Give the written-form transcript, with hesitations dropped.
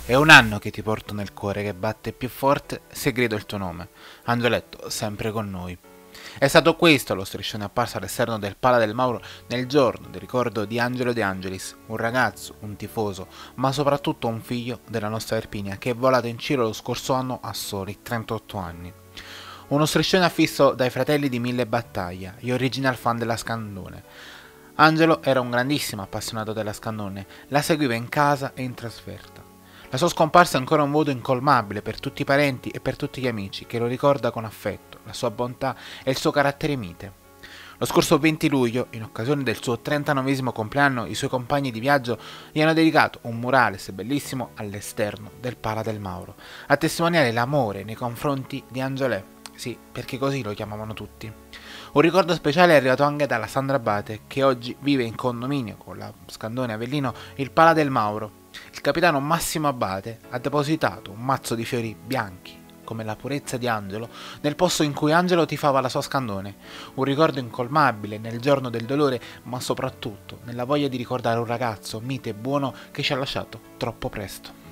È un anno che ti porto nel cuore che batte più forte se grido il tuo nome. Angioletto, sempre con noi. È stato questo lo striscione apparso all'esterno del Pala del Mauro nel giorno del ricordo di Angelo De Angelis, un ragazzo, un tifoso, ma soprattutto un figlio della nostra Erpinia che è volato in cielo lo scorso anno a soli 38 anni. Uno striscione affisso dai fratelli di Mille Battaglia, gli original fan della Scandone. Angelo era un grandissimo appassionato della Scandone, la seguiva in casa e in trasferta. La sua scomparsa è ancora un vuoto incolmabile per tutti i parenti e per tutti gli amici che lo ricorda con affetto, la sua bontà e il suo carattere mite. Lo scorso 20 luglio, in occasione del suo 39esimo compleanno, i suoi compagni di viaggio gli hanno dedicato un murales bellissimo all'esterno del Pala del Mauro, a testimoniare l'amore nei confronti di Angiolè. Sì, perché così lo chiamavano tutti. Un ricordo speciale è arrivato anche dalla Sandra Abate, che oggi vive in condominio con la Scandone Avellino il Pala del Mauro. Il capitano Massimo Abate ha depositato un mazzo di fiori bianchi, come la purezza di Angelo, nel posto in cui Angelo tifava la sua Scandone. Un ricordo incolmabile nel giorno del dolore, ma soprattutto nella voglia di ricordare un ragazzo mite e buono che ci ha lasciato troppo presto.